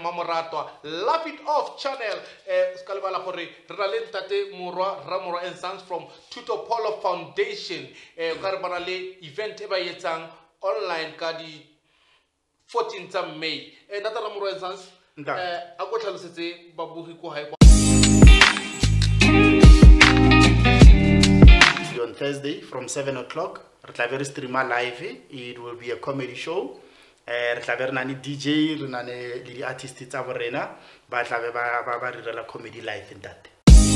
Mamoratwa Laugh It Off channel skalebala gore re na le ntate Ramorwa and Sons from Tuto Polo Foundation ka re bana le event e ba etsang online ka di 14th of May ntate Ramorwa and Sons a go tlhalosetse babugi ko hae on Thursday from 7 o'clock. Re streamer live. It will be a comedy show. Re nani DJ, re nani li artists tsa borena, ba tla ba rela comedy live in that.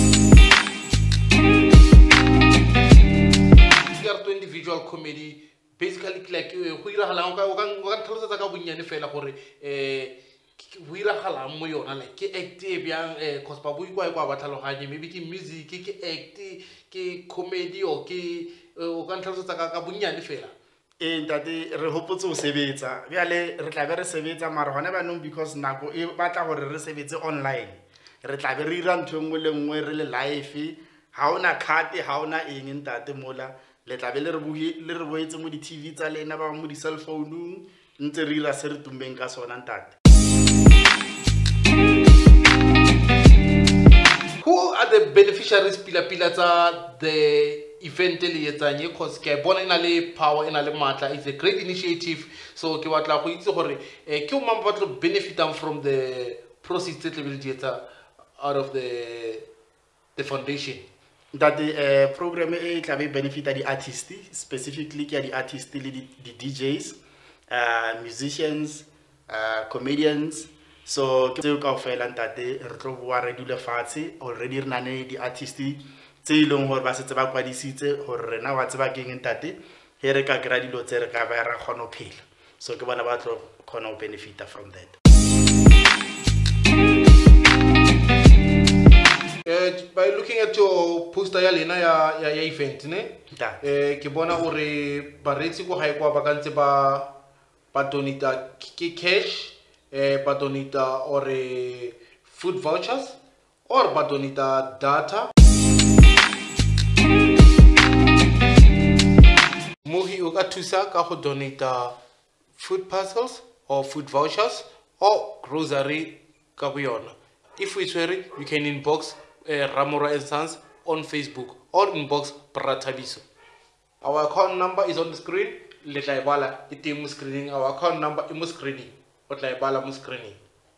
To individual comedy basically like go iragala o ka tlhalosetsa ka bonnyane fela gore go iragala mo yona like ke act e byang cause ba bui kwa ba tlhaloganye maybe ke music ke act ke comedy o ke o ka tlhalosetsa ka bonnyane fela ntate re hopotse o sebetsa bjale re tla be re sebetsa mara hona ba nong because nako e batla gore re sebetse online re tla be re ira ntho engwe le engwe re le live ha ona card ha ona eng ntate mola le tla be le re boetse mo di TV tsa lena ba mo di cell phone ntse re ira se re tumbeng ka sona ntate. Who are the beneficiaries pila tsa the event le etsang because ke bona ina le power ina le matla it's a great initiative so ke batla go itse gore ke o mang ba tlo benefit from the proceeds tse le di etsa out of the foundation that the program e tla be benefit di artists specifically ke di artists le di DJs musicians comedians so ke tseo kaofela ntate re tlo bua re dule fatshe already re nane di artists tse ileng gore ba setse ba kwadisitse gore rena wa tseba keng ntate he re ka kra dilo tse re ka ba ra kgona phela so ke bona ba tlo kgona go benefit from that. By looking at your poster ya lena ya event ne ke bona gore baretsi go hae kwa ba kantse ba donate ke cash ba donate or food vouchers or ba donate data Mohi o ka thusa ka go donate food parcels or food vouchers or grocery ka bo yona if we swear you can inbox Ramorwa and Sons on Facebook or inbox Bratabiso. Our account number is on the screen. Letla ibala ite mo screening. Our account number is mo screening. Letla ibala mo screening.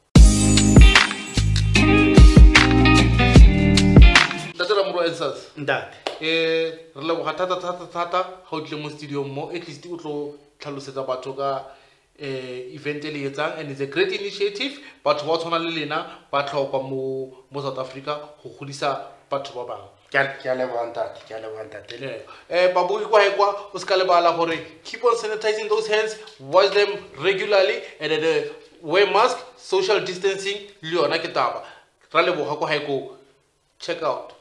That's Ramorwa and Sons. That. Re leboga thata ga o tle mo studio mo at least o tlo tlhalosetsa batho ka event le etsang and it's a great initiative but what ona le lena ba tlhokwa mo South Africa go godisa batho ba bang ke a leboga ntate babugi kwa he kwa o ska lebala gore keep on sanitizing those hands wash them regularly and wear mask social distancing le yona ke taba ra leboga kwa he ko check out